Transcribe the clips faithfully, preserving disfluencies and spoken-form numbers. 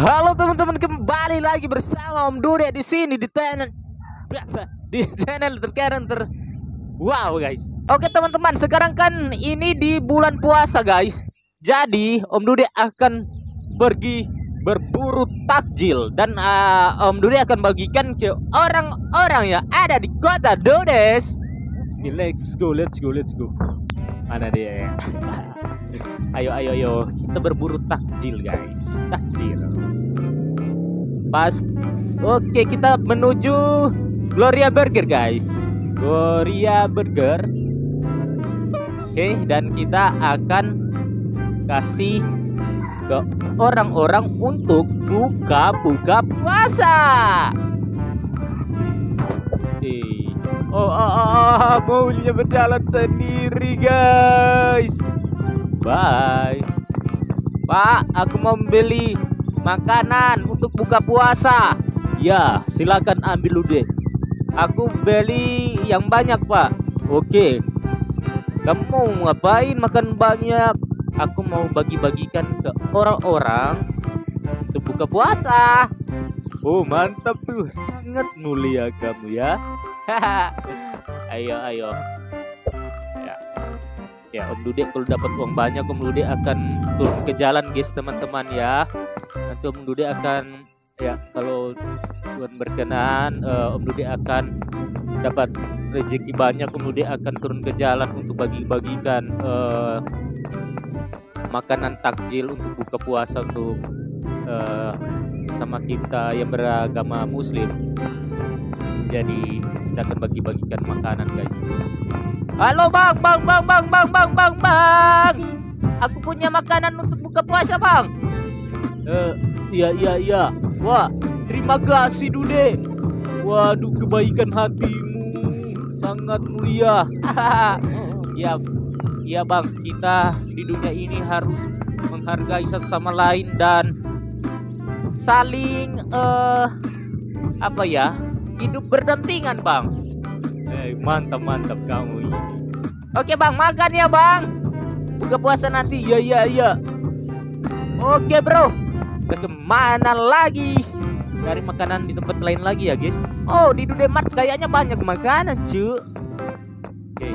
Halo teman-teman, kembali lagi bersama Om Dude di sini di channel di channel terkeren ter wow guys. Oke teman-teman, sekarang kan ini di bulan puasa guys. Jadi Om Dude akan pergi berburu takjil dan uh, Om Dude akan bagikan ke orang-orang yang ada di kota Dodes. Let's go, let's go, let's go. Mana dia? Ayo, ayo, ayo. Kita berburu takjil, guys. Takjil. Pas. Oke, kita menuju Gloria Burger, guys. Gloria Burger. Oke, dan kita akan kasih ke orang-orang untuk buka-buka puasa. Oke. Oh, oh, oh, oh, mobilnya berjalan sendiri guys. Bye. Pak, aku mau beli makanan untuk buka puasa. Ya, silakan ambil dulu. Aku beli yang banyak pak. Oke. Kamu mau ngapain makan banyak? Aku mau bagi-bagikan ke orang-orang untuk buka puasa. Oh mantap tuh, sangat mulia kamu ya. Ayo ayo ya, ya Om Dude kalau dapat uang banyak Om Dude akan turun ke jalan guys teman-teman ya. Nanti Om Dude akan ya kalau Tuhan berkenan uh, Om Dude akan dapat rezeki banyak, Om Dude akan turun ke jalan untuk bagi-bagikan uh, makanan takjil untuk buka puasa untuk uh, sama kita yang beragama Muslim. Jadi kita akan bagi-bagikan makanan guys. Halo bang, bang, bang, bang, bang, bang, bang, bang. Aku punya makanan untuk buka puasa bang. Eh, iya, iya, iya. Wah, terima kasih Dude. Waduh, kebaikan hatimu sangat mulia. Ya, iya bang. Kita di dunia ini harus menghargai satu sama lain dan saling eh apa ya? Hidup berdampingan bang. Eh, mantap mantap kamu ini. Oke bang, makan ya bang. Buka puasa nanti. Ya ya ya. Oke bro. Kita kemana lagi? Cari makanan di tempat lain lagi ya guys. Oh di Dude Mart kayaknya banyak makanan cu. Oke.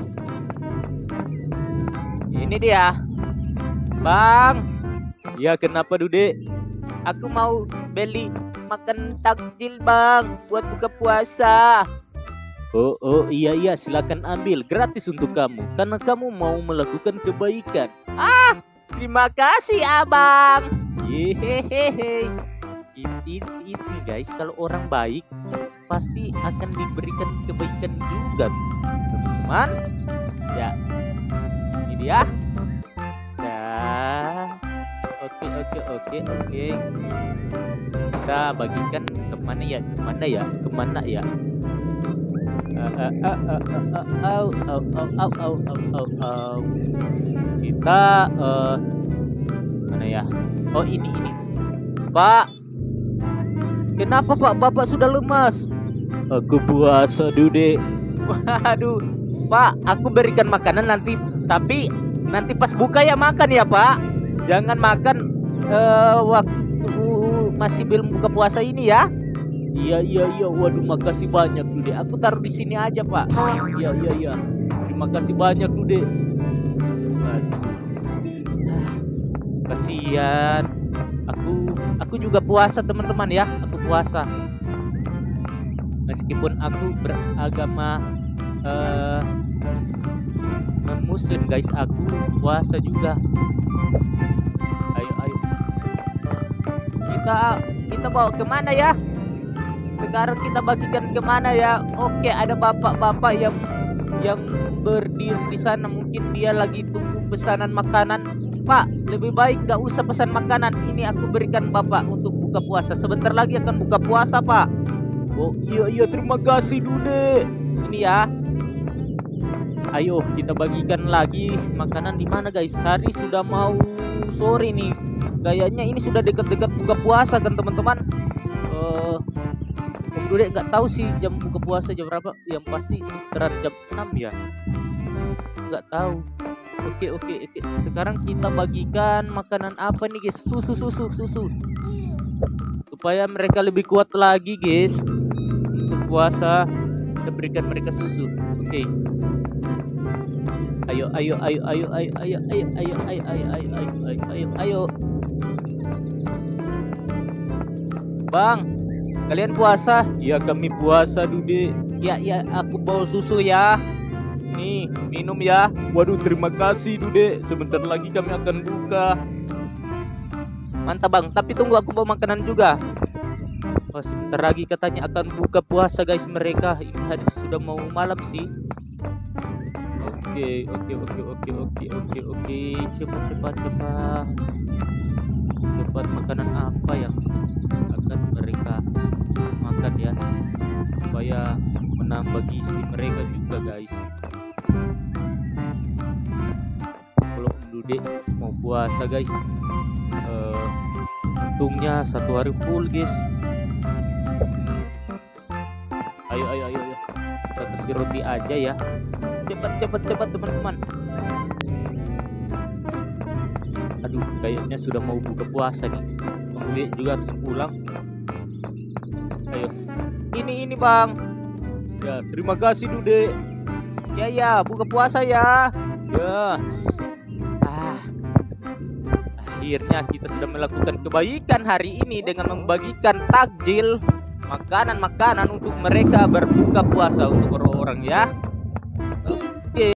Ini dia. Bang. Ya kenapa Dude? Aku mau beli makan takjil bang buat buka puasa. Oh oh iya iya silakan ambil, gratis untuk kamu karena kamu mau melakukan kebaikan. Ah terima kasih abang. Yehehehe. Ini, ini guys, kalau orang baik pasti akan diberikan kebaikan juga teman-teman. Ya ini dia. Nah, oke oke oke oke. Kita bagikan kemana ya, kemana ya, kemana ya? Kita uh, mana ya? Oh ini ini. Pak, kenapa Pak? Bapak sudah lemas. Aku puasa Dude. Waduh, Pak, aku berikan makanan nanti, tapi nanti pas buka ya makan ya Pak. Jangan makan uh, waktu masih belum buka puasa ini ya. Iya iya iya. Waduh makasih banyak Dude. Aku taruh di sini aja Pak. Iya iya iya. Terima kasih banyak Dude. Kasihan. Aku aku juga puasa teman-teman ya. Aku puasa. Meskipun aku beragama uh, non-muslim guys, aku puasa juga. Ayo ayo. Kita kita bawa kemana ya? Sekarang kita bagikan kemana ya? Oke, ada bapak-bapak yang yang berdiri di sana, mungkin dia lagi tunggu pesanan makanan. Pak, lebih baik nggak usah pesan makanan. Ini aku berikan bapak untuk buka puasa. Sebentar lagi akan buka puasa pak. Oh iya iya terima kasih Dude. Ini ya. Ayo kita bagikan lagi makanan di mana guys? Hari sudah mau sore nih. Kayaknya ini sudah dekat-dekat buka puasa kan teman-teman. Uh, Om Dude nggak tahu sih jam buka puasa jam berapa. Yang pasti sekitaran jam enam ya. Nggak tahu. Oke oke oke. Sekarang kita bagikan makanan apa nih guys? Susu susu susu. supaya mereka lebih kuat lagi, guys. Untuk puasa kita berikan mereka susu. Oke. Okay. Ayo, ayo, ayo, ayo, ayo, ayo, ayo, ayo, ayo, ayo, ayo, ayo, ayo, ayo, ayo. Bang, kalian puasa? Ya, kami puasa, Dude. Ya, ya, aku bawa susu ya. Nih, minum ya. Waduh, terima kasih, Dude. Sebentar lagi kami akan buka. Mantap, Bang. Tapi tunggu, aku bawa makanan juga. Oh, sebentar lagi katanya akan buka puasa, guys, mereka. Ini hari sudah mau malam sih. Oke, oke, oke, oke, oke, oke, oke. Cepat, cepat, cepat. Cepat, makanan apa yang akan mereka makan ya? Supaya menambah gizi mereka juga, guys. Kalau Dude mau puasa, guys, uh, untungnya satu hari full, guys. Ayo, ayo, ayo, ayo. Kita kasih roti aja ya. Cepat, cepat, cepat, teman-teman. Aduh, kayaknya sudah mau buka puasa nih. Bang Dude juga harus pulang. Ayo. Ini, ini, Bang. Ya, terima kasih, Dude. Ya, ya, buka puasa ya. Ya. Ah. Akhirnya kita sudah melakukan kebaikan hari ini dengan membagikan takjil, makanan-makanan untuk mereka berbuka puasa untuk orang-orang ya.